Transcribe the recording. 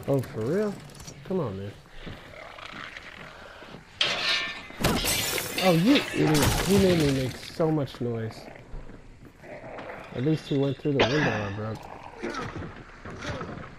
Oh, for real? Come on, man. Oh, you idiot. He made me make so much noise. At least he went through the window I broke.